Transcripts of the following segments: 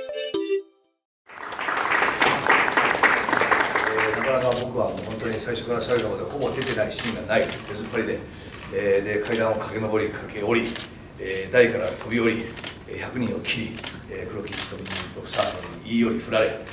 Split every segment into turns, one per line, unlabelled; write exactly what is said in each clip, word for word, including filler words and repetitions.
なかなか僕はもう本当に最初から最後までほぼ出てないシーンがない出ずっぱりで、えー、で階段を駆け上り駆け下り、えー、台から飛び降りひゃくにんを切り、えー、黒木瞳とさんに言いより振られ、え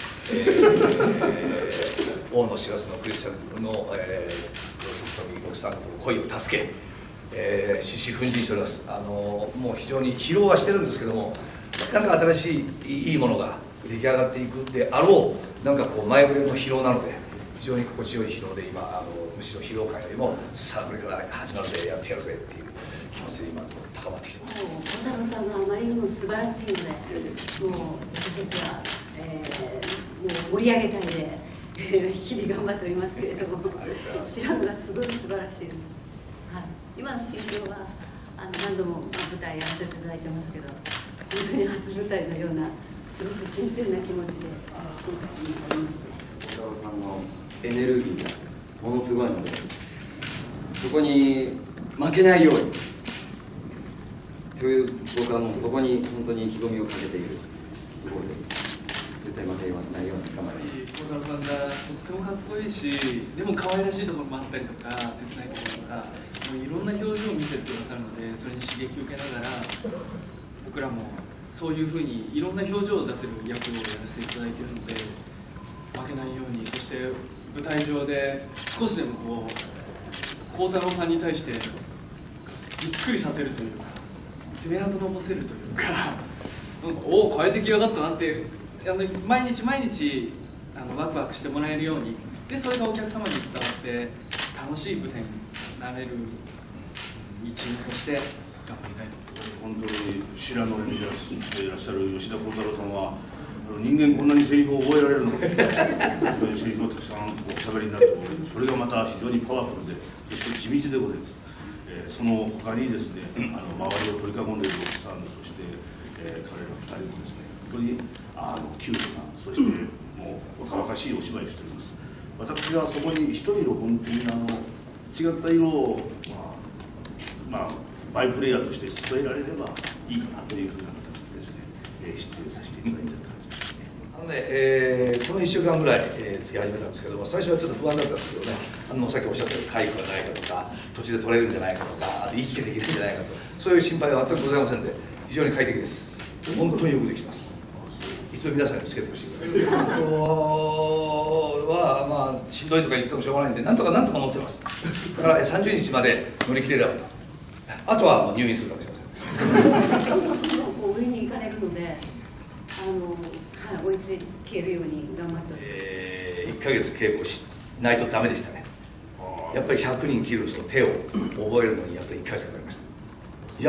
ー、大野四月のクリスチャンの、えー、黒木瞳六さんとの恋を助け、えー、獅子奮陣しております。あのー、もう非常に疲労はしてるんですけども、なんか新しいいいものが出来上がっていくであろう、なんかこう前触れの疲労なので、非常に心地よい疲労で今あのむしろ疲労感よりもさあこれから始まるぜやってやるぜっていう気持ちで今高まってきてます。
孝太郎さんがあまりにも素晴らしいので、もう私たちは、えー、もう盛り上げたいで、えー、日々頑張っておりますけれども、知らんがすごい素晴らしいです。はい、今の心境はあの何度も舞台やらせていただいてますけど、本当に初舞台のようなすごく新鮮な気持ちで今回におります。
孝太郎さんのエネルギーがものすごいので、そこに負けないようにという、僕はもうそこに本当に意気込みをかけているところです。絶対負けないように頑張ります。
孝太郎さんがとってもかっこいいし、でも可愛らしいところもあったりとか、切ないところとか、もういろんな表情を見せてくださるので、それに刺激を受けながら僕らもそういうふうにいろんな表情を出せる役をやらせていただいているので、負けないように、そして舞台上で少しでもこう孝太郎さんに対してびっくりさせるというか、爪痕残せるというか、なんかおお変えてきやがったなってあの毎日毎日あのワクワクしてもらえるように、でそれがお客様に伝わって楽しい舞台になれる一員として頑張りたいと。
本当に白野にいらっしゃる吉田孝太郎さんは、人間こんなにセリフを覚えられるのか、そういうセリフをたくさんおしゃべりになっており、それがまた非常にパワフルで、そして緻密でございます。えー、その他にですね、あの周りを取り囲んでいる奥さん、そして、えー、彼らふたりもですね、本当にあのキュートな、そしてもう若々しいお芝居をしております。私はそこに一人の本当にあの違った色を、まあ、まあ、バイプレイヤーとして伝えられればいいかなというふうな形でですね、えー、出演させていただいている感じですね。
あのね、えー、このいっしゅうかんぐらい、えー、付き始めたんですけども、最初はちょっと不安だったんですけどね、あのさっきおっしゃったように回復がないかとか、途中で取れるんじゃないかとか、あと息ができるんじゃないかと、そういう心配は全くございませんで、非常に快適です。本当によくできます。一度皆さんにつけてほしいぐらいです。本当はまあしんどいとか言っててもしょうがないんで、なんとかなんとか持ってます。だからさんじゅうにちまで乗り切れればと。あとはもう入院するかもしれません。
上に行かれるので、あの追いつけるように頑張っております。
えー、いっかげつ稽古しないとダメでしたね。やっぱりひゃくにん切るその手を覚えるのにやっぱりいっかげつかかりました。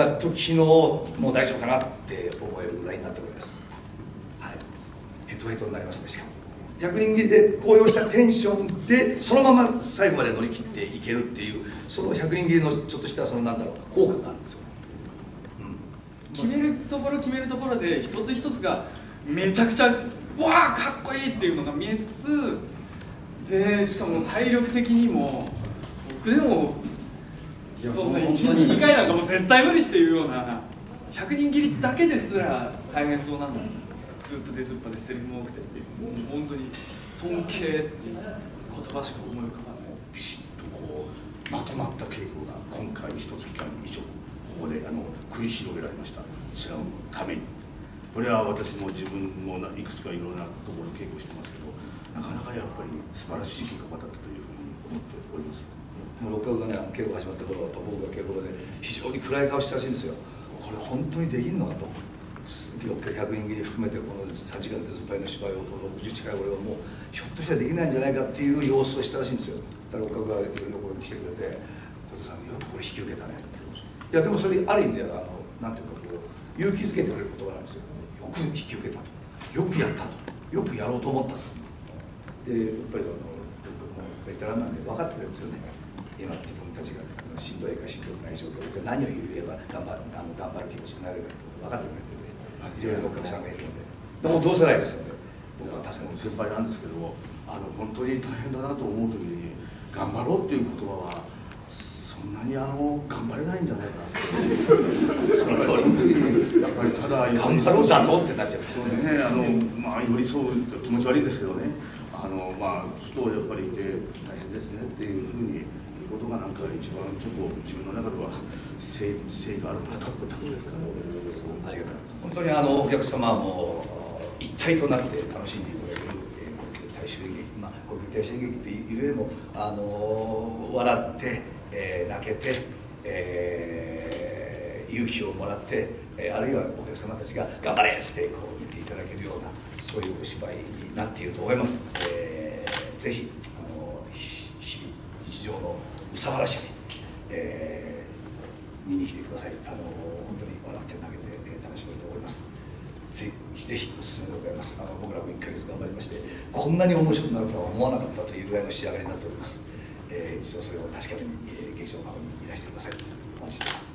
やっと昨日もう大丈夫かなって思えるぐらいになっております。はい、ヘトヘトになりますね。しかもひゃくにん切りで高揚したテンションでそのまま最後まで乗り切っていけるっていう、そのひゃくにん切りのちょっとしたそのなんだろう効果があるんですよね。
うん、決めるところ決めるところで一つ一つがめちゃくちゃわあかっこいいっていうのが見えつつで、しかも体力的にも僕でもそんないちにちにかいなんかもう絶対無理っていうようなひゃくにん切りだけですら大変そうなのに、ずっと出ずっぱでセリフも多くてっていう、もう本当に尊敬っていう言葉しか思い浮かばない。
ビシッとこうまとまった稽古が今回一月間以上ここであの繰り広げられました。白野のために、これは私も自分もいくつかいろんなところ稽古してますけど、なかなかやっぱり素晴らしい結果だったというふうに思っております。
六角がね、稽古始まった頃、僕が稽古場で非常に暗い顔してたらしいんですよ。これ本当にできるのかと。ひゃくにん切り含めてこのさんじかん手ずっぱりの芝居をろくじゅう近い俺はもうひょっとしたらできないんじゃないかっていう様子をしたらしいんですよ。だから六角が横に来てくれて「小田さんよくこれ引き受けたね」いやでもそれある意味ではあのなんていうかこう勇気づけてくれる言葉なんですよ。よく引き受けたと、よくやったと、よくやろうと思ったと。でやっぱりあのベテランなんで分かってくれるんですよね。今自分たちがしんどいかしんどくない状況で、じゃあ何を言えば頑張るあの頑張る気持ちになれるかってこと分かってくれてて、非常に六角さんがいるので、でも同世代ですので僕は助かる
先輩なんですけど、あの本当に大変だなと思う時に頑張ろうっていう言葉はそそんなにあの頑張れないんじゃないかなその時にやっぱりただ
頑張ろうだとってなっちゃう。
そうね、あのまあ寄り添うと気持ち悪いですけどね、あのまあ人をやっぱりいて大変ですねっていうふうに言うことがなんか一番ちょっと自分の中では誠意があるなと思ったんですから。
ありがとう。本当にあのお客様も一体となって楽しんでいただける高級大衆演劇、まあ高級大衆演劇というよりもあの笑って、えー、泣けて、えー、勇気をもらって、えー、あるいはお客様たちが頑張れってこう言っていただけるようなそういうお芝居になっていると思います。えー、ぜひあの日々日常の憂さ晴らしに、えー、見に来てください。あの本当に笑って投げて、えー、楽しめると思います。ぜひぜひおすすめでございます。あの僕らもいっかげつ頑張りまして、こんなに面白くなるとは思わなかったというぐらいの仕上がりになっております。えー、一度それを確かめに、えー、劇場の方にいらしてください。お待ちしています。